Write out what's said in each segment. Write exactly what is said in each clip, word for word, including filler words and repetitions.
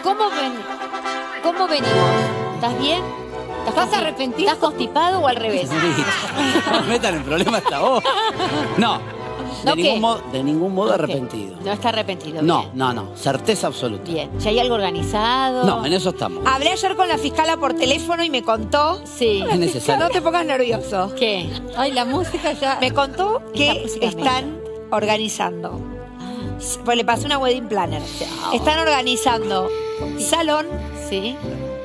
¿cómo, ven, ¿cómo venimos? ¿Estás bien? ¿Estás arrepentido? ¿Estás constipado o al revés? No me metan en problema hasta vos. No, de, ¿No ningún, qué? modo, de ningún modo Ok. arrepentido. No está arrepentido. No, Bien. no, no, certeza absoluta. Bien. ¿Ya hay algo organizado? No, en eso estamos. Hablé ayer con la fiscala por teléfono y me contó... Sí. Es necesario. No te pongas nervioso. ¿Qué? Ay, la música ya... Me contó que música están organizando. Pues le pasé una wedding planner. Están organizando salón, Sí.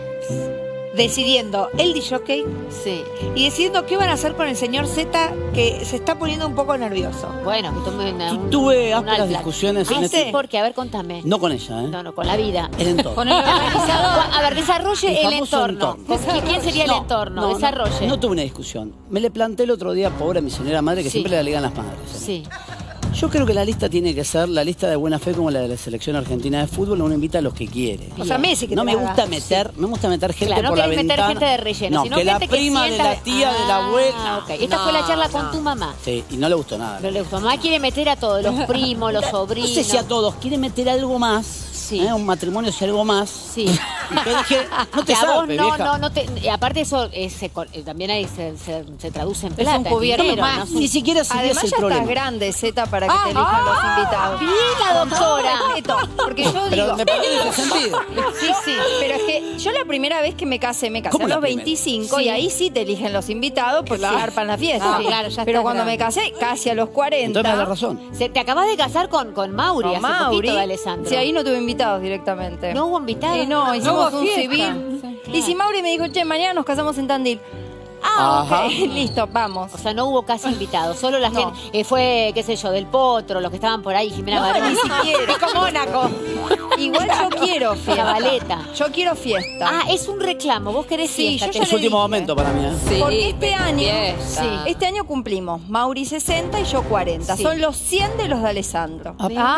decidiendo el D J Sí. y decidiendo qué van a hacer con el señor Z, que se está poniendo un poco nervioso. Bueno, que tome una, Tu- un- tuve un ásperas Alplac. discusiones Ah, en sí, este- ¿por qué? A ver, contame. No con ella, ¿eh? No, no, con la vida. El entorno. Con el organizador. A ver, desarrolle El el, famoso entorno. entorno. ¿Qui- ¿Quién sería el No, entorno? no, no, Desarrolle. No, tuve una discusión. Me le planté el otro día, pobre a mi señora madre, que Sí. siempre la ligan las madres. Sí. Yo creo que la lista tiene que ser la lista de buena fe como la de la selección argentina de fútbol. Uno invita a los que quiere. O sea, Messi que No te me la gusta haga. meter, no me gusta meter gente Claro, no por la querés meter ventana. gente de relleno, No, sino que la gente que prima de sienta- la tía, de la Ah, abuela. ok. Esta fue la charla con tu mamá. Sí, y no le gustó nada. Pero le gustó. Mamá quiere meter a todos, los primos, los No sobrinos. sé si a todos, quiere meter algo más. Sí. ¿eh? Un matrimonio es algo más. Sí. Y yo dije, no te Que a vos sabe, no, vieja. no, no te, y aparte eso eh, se co- eh, también ahí se, se, se traduce en Es plata. un en cubierto dinero, más. ¿no? Es un- Ni siquiera sería Además ese el ya problema. estás grande, Z, para que Ah, te elijan ah, los invitados. Bien, la doctora. Respeto, porque yo Pero digo... me parece en ese sentido. Sí, sí, pero es que yo la primera vez que me casé, me casé ¿Cómo a la los primera? veinticinco Sí. y ahí sí te eligen los invitados porque Claro. arpan la fiesta. Ah, claro, ya pero estás cuando grande. me casé, casi a los cuarenta, Entonces me da la razón. Se- te acabas de casar con, con Mauri, con hace Mauri, poquito de Alessandro. sí, ahí no tuve invitados directamente. ¿No hubo invitados? Y no, hicimos hubo un fiesta. civil. Sí. Y si Mauri me dijo, che, mañana nos casamos en Tandil. Ah, Ajá. ok, listo, vamos. O sea, no hubo casi invitados, solo la No. gente, eh, fue, qué sé yo, del Potro, los que estaban por ahí, Jimena No, Barón. ni siquiera. Pico Mónaco. Igual yo quiero fiesta. Zabaleta. Yo quiero fiesta. Ah, es un reclamo, vos querés Sí, fiesta. yo te- ya Es le último dije. momento para mí, ¿eh? Sí, porque este año, Sí. este año cumplimos Mauri sesenta y yo cuarenta. Sí. Son los cien de los de Alessandro.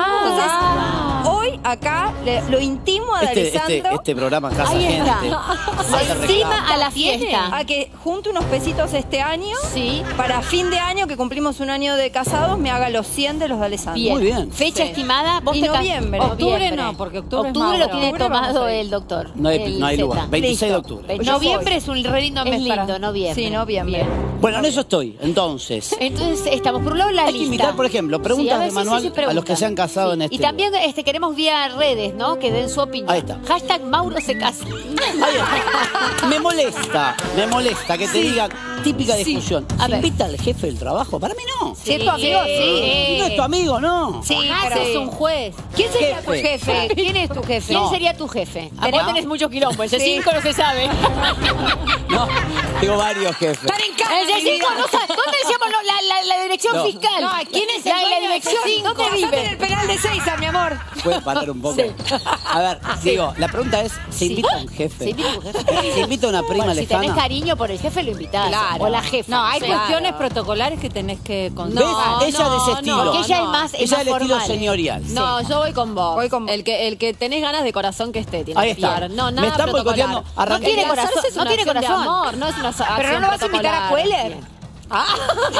Ah, Entonces, hoy acá le- lo intimo a de Este, Alessandro este, este programa casa Ahí gente. está. Hace reclamo. Encima a la fiesta. a que junte unos pesitos este año Sí. para fin de año, que cumplimos un año de casados, me haga los cien de los de Alessandro. Bien. Muy bien. Fecha Sí. estimada, vos Y te cas- noviembre. Octubre no, porque octubre es Octubre Mauro. lo tiene Octubre vamos tomado a ir. el doctor. No hay, el no hay lugar. Z. veintiséis de Listo. octubre. Ve- Noviembre es un re lindo Es mes lindo, para... noviembre. Sí, noviembre. Bien. Bueno, en eso estoy. Entonces, Entonces, estamos por un lado la hay que lista. invitar, por ejemplo, preguntas Sí, a ver, de sí, manual sí, sí, a los preguntas. que se han casado en este Y también este, queremos vía redes, ¿no? Que den su opinión. Ahí está. Hashtag Mauro se casa. Ahí está. Me molesta, me molesta que te digan típica discusión. A ¿Se ver. invita al jefe del trabajo? Para mí no. Si es tu amigo, sí. Si no es tu amigo, no. Sí, Ah, pero... es un juez. ¿Quién sería Jefe. tu jefe? ¿Quién es tu jefe? ¿Quién No. sería tu jefe? Ah, Vos ¿no? tenés mucho quilombo. El C cinco no se sabe. No, tengo varios jefes. Están en casa. El C cinco no sabe. ¿Dónde decíamos lo- la, la, la dirección No. fiscal? No, ¿quién es el la, la dueño del dirección? C cinco? ¿Dónde Pasate en vive? el penal de Seiza, mi amor. Puede parar un poco. A ver, digo, la pregunta es, ¿se invita a un jefe? ¿Se invita a un jefe? ¿Se invita a una prima Bueno, si tenés lejana? cariño por el jefe, lo invitás. Claro. O la jefa. No, hay Sí. cuestiones protocolares que tenés que ¿Ves? contar. Ella de ese estilo. Porque ella es más, es Ella más del estilo formal. señorial. No, yo voy con vos. Voy con vos. El que, el que tenés ganas de corazón que esté. Tiene Ahí que está. estar. No, Me nada están protocolar. boicoteando. No Arranqué. tiene El corazón. casarse Es no una tiene acción de corazón. amor, no es una acción Pero no lo vas a invitar a protocolar. Cueller. Ah,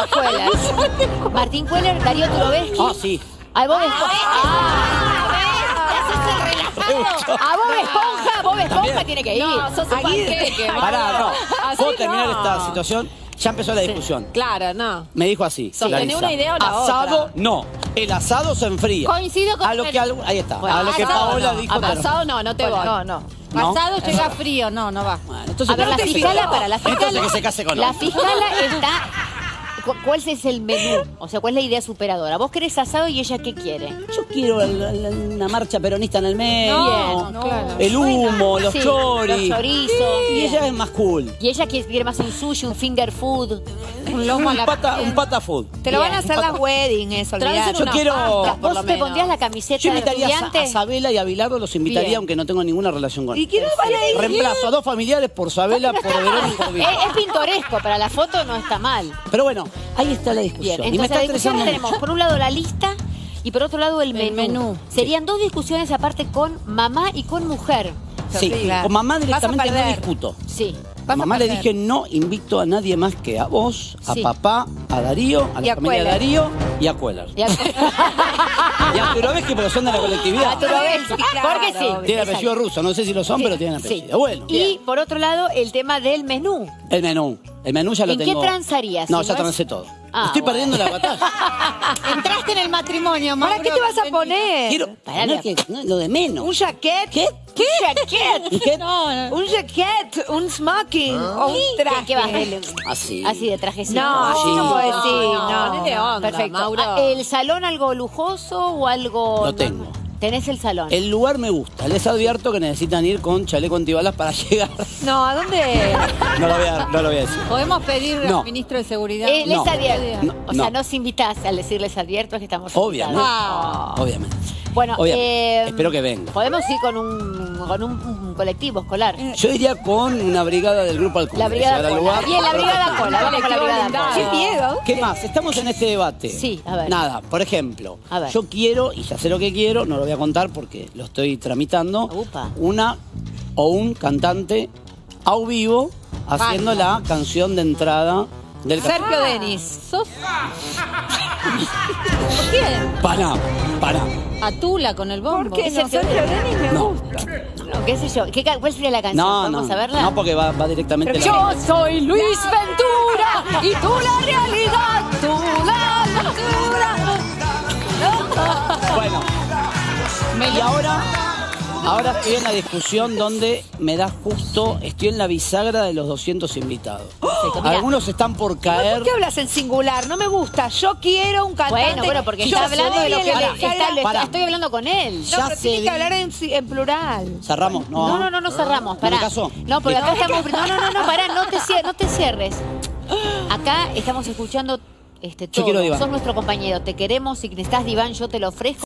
Martín Cueller, Darío Turoveschi. Ah, sí. A Bob Esponja. A Bob Esponja, Bob Esponja tiene que ir. No, sos un panqueque. Pará, no. Así ¿Puedo terminar no. esta situación? Ya empezó la discusión. Claro, no. Me dijo así. Sostené Larisa, una idea o la asado, otra. no. El asado se enfría. Coincido con A lo el- que algún- ahí está. Bueno, a lo que asado Paola no. dijo. pero- Asado no, no te Bueno, voy. no, no. ¿No? Asado llega frío, no, no va. Bueno, entonces A ver, la que se fiscala, case. para la fiscala. Entonces que se case con La otro. fiscala está. cu- ¿Cuál es el menú? O sea, ¿cuál es la idea superadora? ¿Vos querés asado y ella qué quiere? Yo quiero la- la- una marcha peronista en el medio. No, no, claro. El humo, los Sí, choris. Los chorizos. Y Bien. ella es más cool. Y ella quiere, quiere más un sushi, un finger food. Un lomo a Un la pata, un pata food. Te lo van a Bien. hacer las wedding, eso, Tránselo olvidate. Yo unas quiero- pastas, por ¿Vos lo te menos. pondrías la camiseta Yo de invitaría a, estudiante? a Sabela y a Bilardo, los invitaría, Bien. aunque no tengo ninguna relación con ¿Y ellos. quién va a ir? Reemplazo a dos familiares por Sabela, por Verón y por Es, Bilardo. es pintoresco, para la foto no está mal. Pero bueno, ahí está la Bien, discusión. y me entonces está la discusión interesando tenemos mucho. por un lado la lista y por otro lado el menú. menú. Serían dos discusiones aparte con mamá y con mujer. Sí, claro. con mamá Vas a directamente no perder. discuto. Sí. A mamá le dije, no invito a nadie más que a vos, a Sí. papá, a Darío, a Y la a familia de Cueller. Darío y a Cueller. Y a- Y a Turovesky, pero son de la colectividad. A Turovesky, Claro, porque sí. Tienen apellido ruso, no sé si lo son, Sí, pero tienen sí. apellido. Bueno, Y por otro lado, el tema del menú. el menú. El menú ya lo ¿En qué tengo. transarías? No, Si ya no es- trancé todo. Ah, Estoy bueno. perdiendo la batalla. Entraste en el matrimonio, ¿Ahora Mauro, qué te vas a bienvenido. poner? Quiero. Pará, no, es que- no, lo de menos. ¿Un jaquet? ¿Qué? ¿Qué? ¿Un ¿Qué? No, no. ¿Un jaquet? ¿Un smoking? ¿O un traje? ¿Qué vas de Así. Así de trajecito? No, Sí. no puedo decir, No, no. ponele onda, Perfecto. Mauro. Ah, ¿El salón algo lujoso o algo...? Lo tengo. Tenés el salón. El lugar me gusta. Les advierto que necesitan ir con chaleco antibalas para llegar. No, ¿a dónde? No lo voy a, no lo voy a decir. ¿Podemos pedir No. al ministro de Seguridad? Eh, les No. advierto. No, o sea, no. nos invitás al decirles advierto que estamos Obviamente. invitados. Ah. Obviamente. Bueno, Obviamente. eh, Espero que venga. Podemos ir con un, con un, un colectivo escolar. Yo iría con una brigada del grupo Halcón. La brigada Llegar al Cola. lugar. Bien, la brigada Cola. Vamos con la brigada Cola. ¡Qué miedo! ¿Qué más? Estamos en este debate. Sí, a ver. Nada, por ejemplo, A ver. yo quiero, y ya sé lo que quiero, no lo voy a contar porque lo estoy tramitando, Upa. una o un cantante a vivo haciendo la canción de entrada del Sergio casting. Denis. ¿Sos? ¿Quién? Para, para. A Tula con el bombo. ¿Por qué no? Sergio Denis me No. gusta. No, ¿Qué sé yo? ¿Qué, ca- ¿Cuál sería la canción? No, no. ¿Podemos saberla? No, porque va, va directamente Pero la... Yo soy Luis Ventura y tú la realidad, tú la locura. Bueno, Me y ahora, ahora estoy en la discusión donde me da justo, estoy en la bisagra de los doscientos invitados. Mirá. Algunos están por caer. ¿Por qué hablas en singular? No me gusta. Yo quiero un cantante. Bueno, bueno, porque Yo está hablando de lo que soy le, el- está- le- Pará. estoy hablando con él. No, Ya pero se tiene di- que hablar en, en plural. Cerramos, no. No, no, no, no cerramos. Pará. me casó? No, porque acá Listo. estamos. No, no, no, no, pará, no te cierres, no te cierres. Acá estamos escuchando este Yo todo. quiero diván. Sos nuestro compañero, te queremos, si necesitas diván, yo te lo ofrezco.